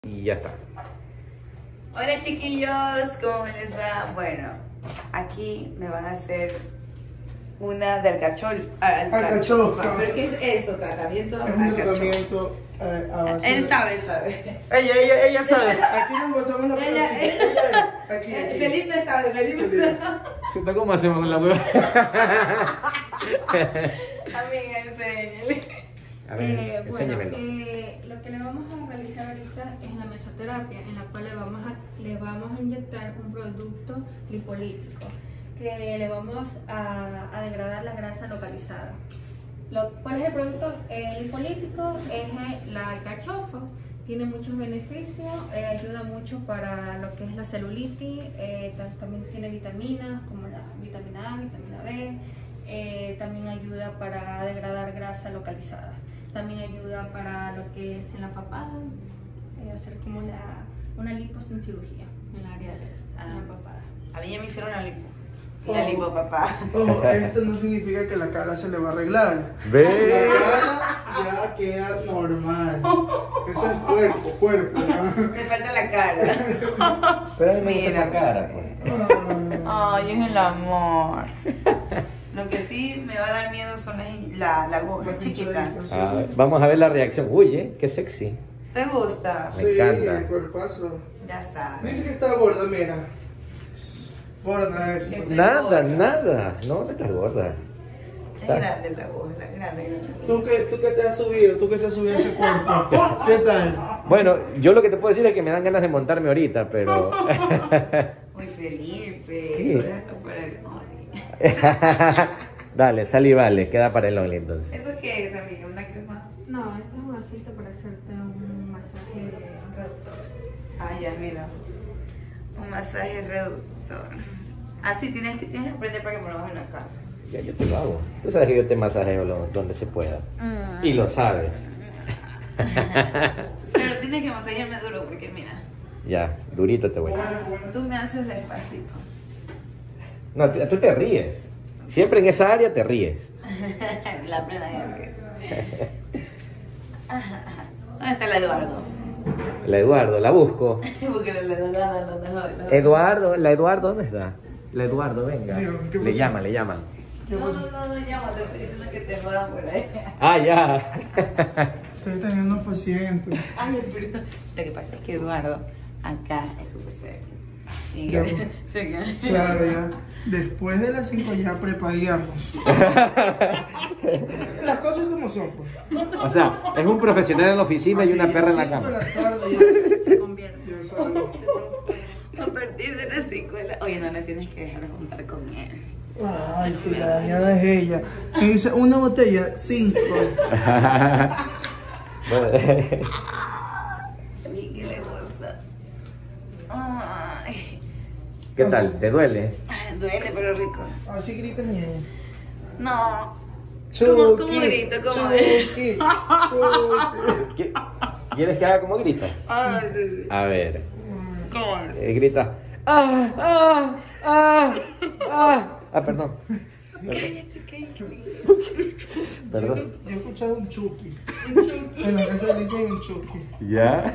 Y ya está. Hola chiquillos, ¿cómo les va? Bueno, aquí me van a hacer una de alcachofa. ¿Pero qué es eso? ¿Tratamiento? Es un tratamiento a base Él sabe. Ella sabe. Aquí nos pasamos la pelotita. Ella aquí. Felipe sabe. Chuta, ¿cómo hacemos la hueva? Amiga, enséñale. A ver, enséñamelo. Lo que le vamos a realizar ahorita es la mesoterapia, en la cual le vamos a inyectar un producto lipolítico que le vamos a degradar la grasa localizada. ¿Cuál es el producto lipolítico? Es la alcachofa. Tiene muchos beneficios, ayuda mucho para lo que es la celulitis, también tiene vitaminas como la vitamina A, vitamina B, también ayuda para degradar grasa localizada. También ayuda para lo que es en la papada, hacer como una lipo sin cirugía en el área de la papada. A mí ya me hicieron la lipo. La lipo, papá. Ojo, esto no significa que la cara se le va a arreglar. Ve. La cara ya queda normal. Eso es cuerpo. ¿no? Me falta la cara. Pero a mí me gusta Mira. esa cara, pues. Ay, es el amor. Lo que sí me va a dar miedo son la aguja chiquita. Ah, vamos a ver la reacción. Uy, qué sexy. ¿Te gusta? Me Sí, encanta. el cuerpazo. Ya sabes. Dice que está gorda, mira. Gorda es. Estoy Nada, gorda. nada. No estás gorda. Es grande la aguja, grande. ¿Tú que te has subido? ¿Tú que te has subido ese cuerpo? ¿Qué tal? Bueno, yo lo que te puedo decir es que me dan ganas de montarme ahorita, pero... Uy, Felipe. ¿Qué? Eso déjalo para el Only. Dale, sal y vale, queda para el Only entonces. ¿Eso qué es, amiga? ¿Una crema? No, este es un aceite para hacerte un masaje reductor. Ah, ya, mira. Un masaje reductor. Así tienes que aprender para que me lo hagas en la casa. Ya yo te lo hago. Tú sabes que yo te masajeo donde se pueda. Y lo sabes. Pero tienes que masajearme duro porque mira, Ya, durito te voy. tú me haces despacito. No, tú te ríes. Siempre en esa área te ríes. La plena que. ¿Dónde está el Eduardo? La Eduardo, la busco. Porque el Eduardo no. Eduardo, la Eduardo, ¿dónde está? La Eduardo, venga. Digo, ¿qué Le pasó? llaman, le llaman. No, llama, te estoy diciendo que te jodas por ahí. Ah, ya. Estoy teniendo pacientes. Ay, perdón. Lo que pasa es que Eduardo acá es súper serio. Y Ya, que- pues. sí, que- Claro, ya. Después de las 5 ya prepagamos. Las cosas como son, pues. O sea, es un profesional en la oficina y una Aquí perra en la 5 de cama. la tarde Se convierte. ya salgo. A partir de las 5 de la... Oye, no me tienes que dejar de juntar con él. Ay, sí, la dañada es ella. Me dice, una botella, 5. Bueno, A mí que le gusta. Ay, ¿qué tal? ¿Te duele? duele, pero rico. Así gritas, ñeña. No. Chucky, ¿Cómo grito? ¿Cómo Chucky, Chucky. ¿Quieres que haga como gritas? Ay, sí, sí. A ver, ¿Cómo? grita. ¡Ah! Perdón. Cállate, cállate. Perdón. Yo he escuchado un Chucky. En la casa le dicen un Chucky. ¿Ya?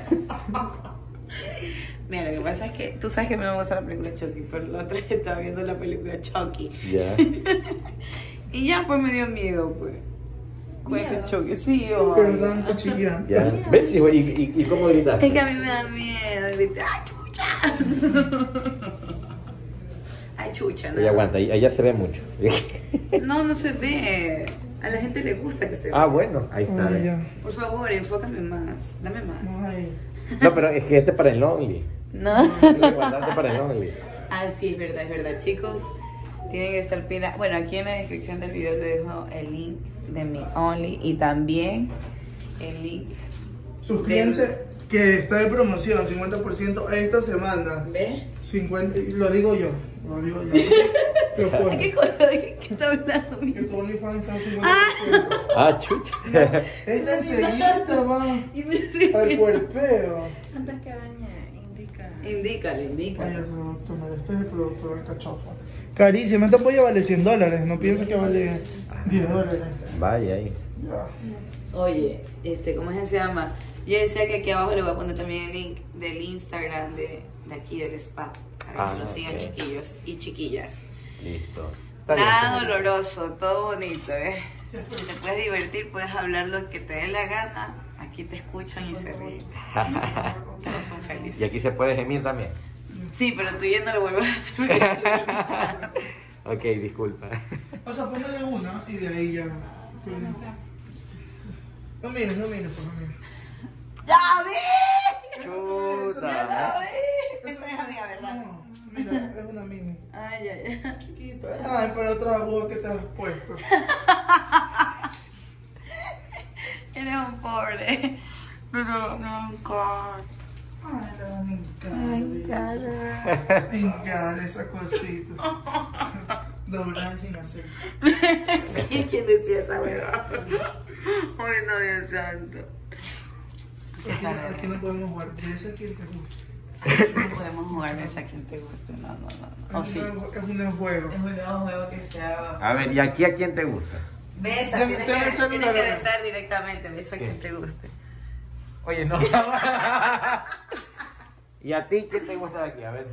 Mira, lo que pasa es que tú sabes que me gusta la película Chucky, pero la otra vez estaba viendo la película Chucky. ¿Ya? Y ya pues me dio miedo, pues. Con ese Chucky, sí, Pero ay. dan cuchillando. ¿Ya? ¿Ves? ¿Y cómo gritas? Es que a mí me da miedo. Grité, ¡ay, chucha! Ay, chucha, Oye, no. aguanta, allá se ve mucho. No se ve. A la gente le gusta que se vea. Ah, bueno, ahí está. Ay, ya. Por favor, enfócame más. Dame más. No hay. No, pero es que este es para el Only. No. Tienes que guardarte para el Only. Ah, sí, es verdad, chicos. Tienen que estar pila. Bueno, aquí en la descripción del video les dejo el link de mi Only y también el link. Suscríbanse que está de promoción, 50% esta semana. ¿Ves? 50, lo digo yo. Lo digo yo. Lo pongo. ¿Qué cosa? ¿De qué está hablando? Que tu OnlyFans está al 50%. Ah, chucha. Esta enseguida va Y me dice- al cuerpeo. Antes que dañe, indica. Indícale, Ay, indícale. el producto, mira, este es el producto de alcachofa. Carísimo, esta polla vale $100, no piensa que vale $10. Vaya ahí. Ya. Oye, ¿cómo es que se llama? Yo decía que aquí abajo le voy a poner también el link del Instagram de aquí del spa. Para que nos sigan chiquillos y chiquillas. Listo. Nada doloroso, todo bonito, ¿eh? Te puedes divertir, puedes hablar lo que te dé la gana. Aquí te escuchan y se ríen. Todos son felices. Y aquí se puede gemir también. Sí, pero tú ya no lo vuelvas a hacer. Ok, disculpa. O sea, póngale una y de ahí ya. No mires, por favor. ¡Ya vi! Chuta. Esa es amiga, ¿verdad? No, mira, es una mini. Ay, ay, ay. Chiquita. Ay, para otra voz que te has puesto. Eres un pobre. Pero no, God. Ay, me encanta. Me encanta esa cosita. Doblar sin aceite. ¿Quién decía esa huevada? Ay, no, Dios santo. Aquí no podemos jugar. De esa quien te gusta. No podemos jugar mesa a quien te guste. No. ¿O sí? Es un nuevo juego. Es un nuevo juego que se haga. A ver, ¿y aquí a quién te gusta? Besa, tienes que besar directamente. Besa a quien te guste. Oye, no. ¿Y a ti quién te gusta de aquí? A ver.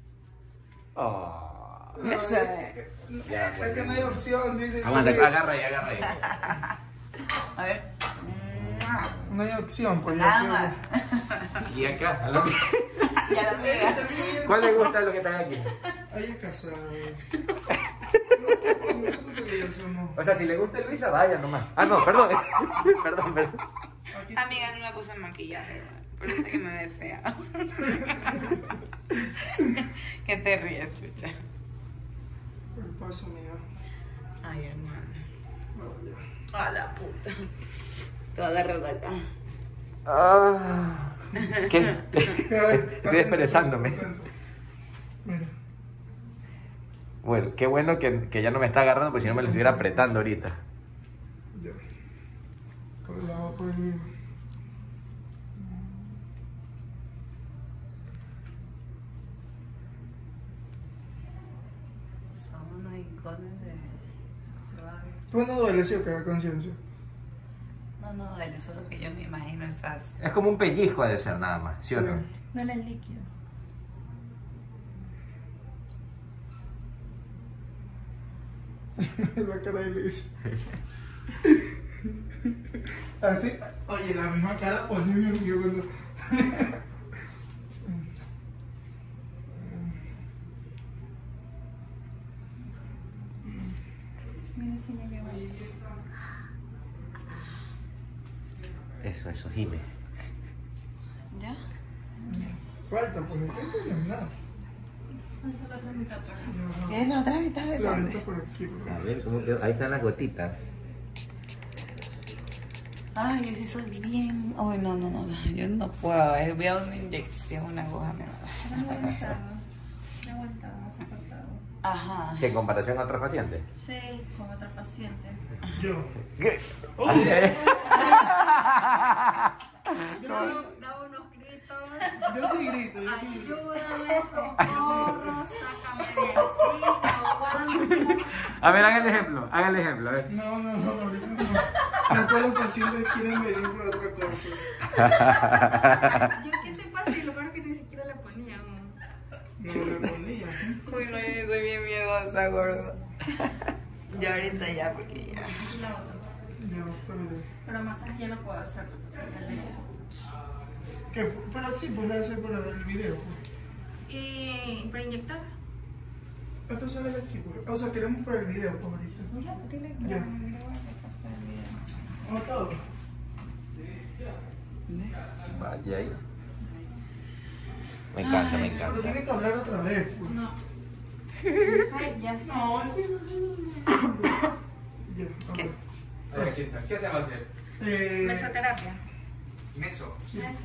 Oh. Bésame. Ya, Es que no hay opción, dice. Aguanta, agarra ahí. A ver. No hay opción, pues Nada ya. más. Y acá, a la mía. Y a la amiga. ¿Cuál le gusta de lo que están aquí? Ahí es casado. O sea, si le gusta Luisa, vaya nomás. Ah, no, perdón. Perdón. Amiga, no me puse el maquillaje. Por eso que me ve fea. ¿Qué te ríes, chucha? El paso mío. Ay, hermano. A la puta. Te voy a agarrar de acá. ¿Qué? Estoy desperezándome. Mira. Bueno, qué bueno que ya no me está agarrando, porque si no me lo estuviera apretando ahorita. Ya. Por el lado prohibido. Son unos iconos de suave. Pues no duele, sí, o que haga conciencia. No duele, solo que yo me imagino esas. Es como un pellizco ha de ser nada más, ¿sí o no? No el líquido. La cara de Luis. Así, oye, la misma cara pone mi amigo cuando. Mira si ya llegó. Eso, Jime. ¿Ya? Falta, pues, no es nada. Falta la otra mitad para. ¿Qué es la otra mitad de La dónde? venta por aquí, por A aquí. ver, ¿cómo quedó? Ahí están las gotitas. Ay, yo sí soy bien. Uy, no. Yo no puedo. Voy a una inyección, una aguja me va a No he aguantado, no he soportado. Ajá. ¿Que en comparación a otros pacientes? Sí, con otra paciente. Yo. ¿Qué? Da unos gritos. Yo sí grito, yo sí grito. Ayúdame, socorro, sácame de aquí, no aguanto. A ver, haga el ejemplo, a ver. No, ahorita no. Después los pacientes quieren venir por otra cosa. Yo, ¿qué te pasa? Y lo peor es que ni siquiera le poníamos. No le ponía. Uy, no, yo soy bien miedosa, gordo. Ya ahorita ya, porque ya. Y la otra. Ya, perdí. Pero masaje ya no puedo hacer. ¿Qué? Pero sí, pues le hacer por el video. Pues. Y para inyectar. Esto sale de aquí, pues. O sea, queremos por el video, pues ahorita. Ya, dile que Ya. me voy a pasar el video. ¿Cómo todo? Vaya ahí. Me encanta. Pero tiene que hablar otra vez, pues. No. Ay, ya sé. No, es que. Ya, a ver. ¿Qué se va a hacer? Mesoterapia. Meso. Sí. Eso.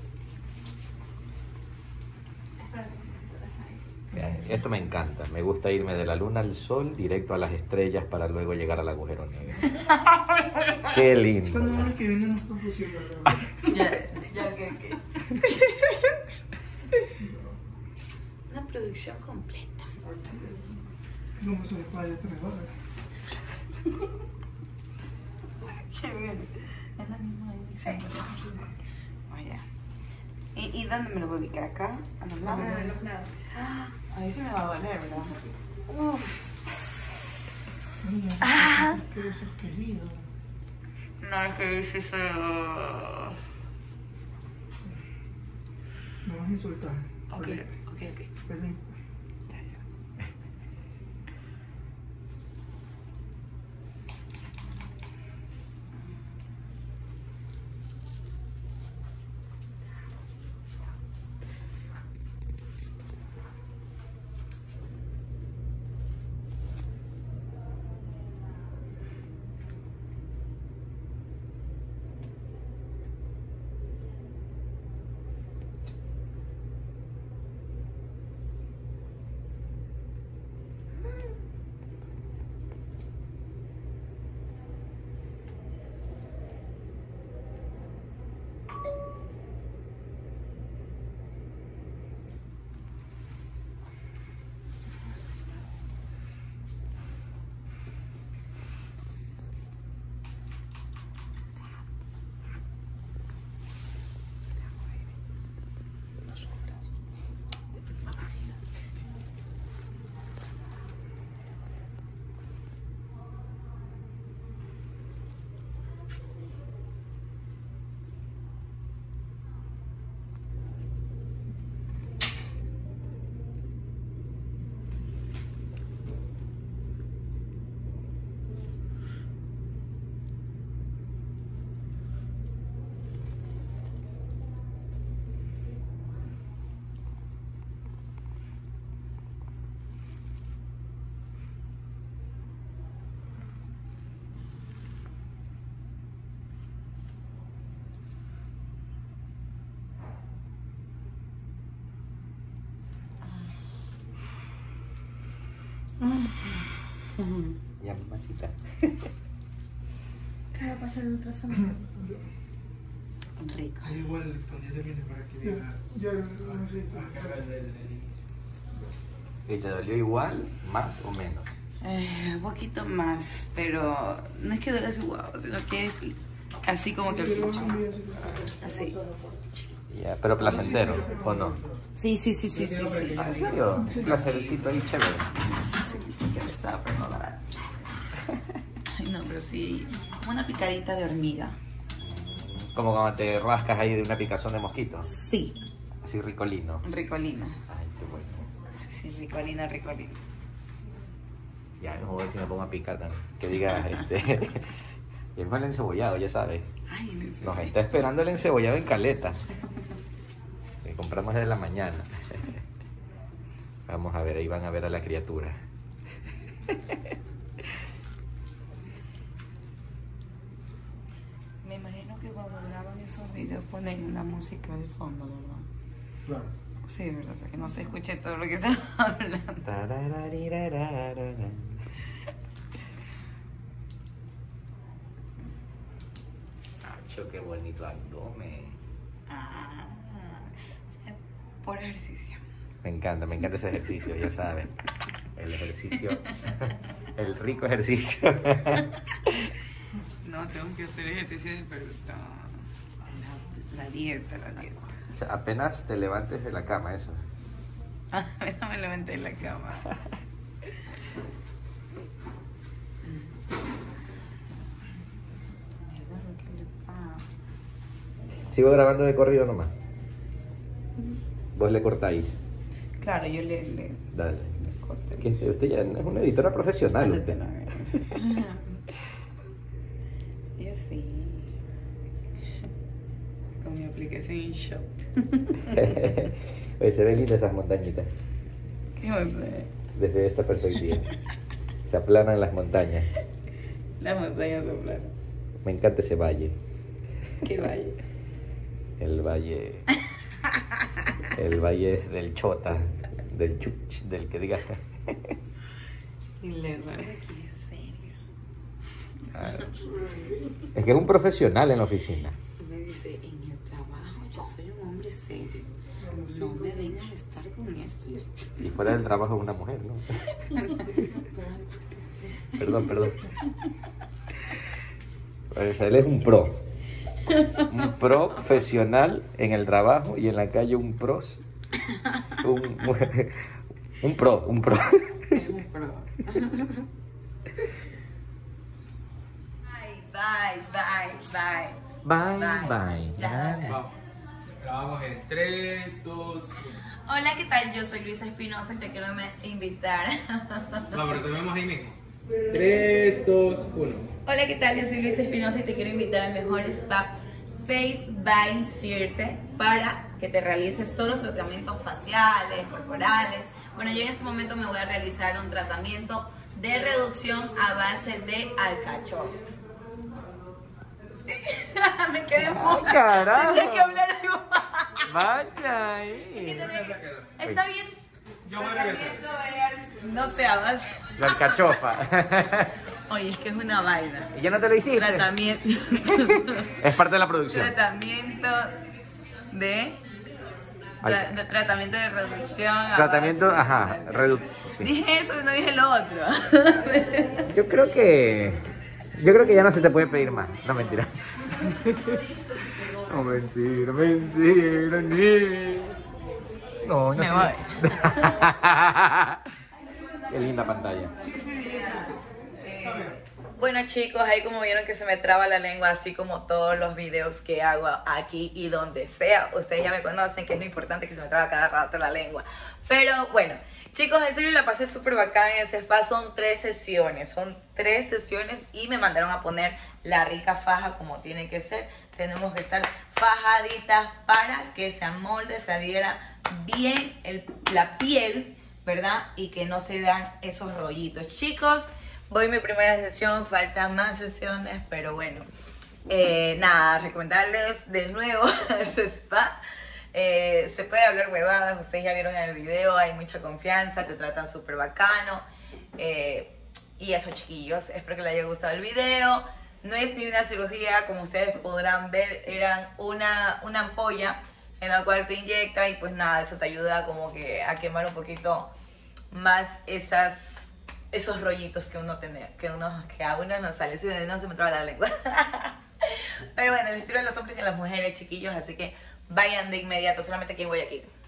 Espérate. Esto me encanta, me gusta irme de la luna al sol directo a las estrellas para luego llegar al agujero negro. Qué lindo. Esta no es que viene una confusión, ¿verdad? Ya, ¿qué? Una producción completa. No me sale para allá $3. Qué bien. Es la misma inyección. Oh, ya. ¿Y dónde me lo voy a ubicar? ¿Acá? ¿A los lados? A los lados. Ahí se me va a doler, ¿verdad? Uf. Mira, Ah. que eres querido. No, es que sí se... No vas a insultar. Ok. Felipe. Ya, mamacita. Voy a pasar el ultrasonido. Rico. Igual cuando ya termine para que diga. Ya no sé. ¿Y te dolió igual, más o menos? Un poquito más, pero no es que duele así guau, sino que es así como que el pincho. Así. Ya, pero placentero, ¿o no? Sí. Ah, ¿en serio? Un placercito ahí chévere. Sí, que me estaba por no dar. Ay, no, pero sí, como una picadita de hormiga. Como cuando te rascas ahí de una picazón de mosquito. Sí, Así ricolino. ricolino. Ay, qué bueno. Sí, ricolino. Ya, no voy a ver si me pongo a picar también. Que diga, y es mal encebollado, ya sabes. Ay, no sé. Nos está esperando el encebollado en Caleta. Que compramos desde la mañana. Vamos a ver, ahí van a ver a la criatura. Me imagino que cuando graban esos videos ponen una música de fondo, ¿verdad? Claro. Sí, ¿verdad? Para que no se escuche todo lo que está hablando. Acho, qué bonito abdomen. Ah, por ejercicio. Me encanta ese ejercicio, ya saben. El ejercicio, el rico ejercicio. No, tengo que hacer ejercicio de verdad. La dieta. O sea, apenas te levantes de la cama, eso. No me levanté de la cama. ¿Qué le pasa? Sigo grabando de corrido nomás. Vos le cortáis. Claro, yo le Dale. corté. Que usted ya es una editora profesional. Usted. Yo sí. Con mi aplicación InShot. Oye, se ven lindas esas montañitas ¿Qué onda? desde esta perspectiva. Se aplanan las montañas. Las montañas soplan. Me encanta ese valle. ¿Qué valle? El valle. El valle del Chota, del Chuch, del que diga. Y le duele aquí, es serio. Es que es un profesional en la oficina. Me dice, en el trabajo yo soy un hombre serio. No me vengas a estar con esto y esto. Y fuera del trabajo es una mujer, ¿no? Perdón. Pues él es un pro. Un profesional en el trabajo y en la calle un pros. Un pro. Es un pro. Bye. Ya. Vamos. Grabamos en 3, 2, 1. Hola, ¿qué tal? Yo soy Luisa Espinosa y te quiero invitar. No, pero te vemos ahí mismo. 3, 2, 1. Hola, ¿qué tal? Yo soy Luisa Espinosa y te quiero invitar al mejor spa Face by Circe para que te realices todos los tratamientos faciales, corporales. Bueno, yo en este momento me voy a realizar un tratamiento de reducción a base de alcachofa. Me quedé muda. Carajo. Tenía que hablar algo más. Vaya ahí. Está bien. Yo voy a regresar. No sé, avance. La alcachofa. Oye, es que es una vaina. ¿Y ya no te lo hiciste? Tratamiento. Es parte de la producción. Tratamiento de tratamiento de reducción. a Tratamiento, base- ajá, sí. Dije eso y no dije lo otro. Yo creo que ya no se te puede pedir más. No, mentira. No, mentira. No, Me sé. voy. Qué linda pantalla. Bueno, chicos, ahí como vieron que se me traba la lengua, así como todos los videos que hago aquí y donde sea. Ustedes ya me conocen que es lo importante, que se me traba cada rato la lengua. Pero bueno, chicos, en serio la pasé súper bacán en ese spa. Son 3 sesiones, y me mandaron a poner la rica faja como tiene que ser. Tenemos que estar fajaditas para que se amolde, se adhiera bien la piel, ¿verdad? Y que no se vean esos rollitos. Chicos, voy a mi primera sesión, faltan más sesiones, pero bueno, nada, recomendarles de nuevo ese spa. Se puede hablar huevadas, ustedes ya vieron en el video, hay mucha confianza, te tratan súper bacano. Y eso, chiquillos, espero que les haya gustado el video. No es ni una cirugía, como ustedes podrán ver, eran una ampolla en la cual te inyecta y pues nada, eso te ayuda como que a quemar un poquito más esos rollitos que a uno no sale, si no se me traba la lengua. Pero bueno, les sirve a los hombres y a las mujeres, chiquillos, así que vayan de inmediato, solamente aquí en Guayaquil.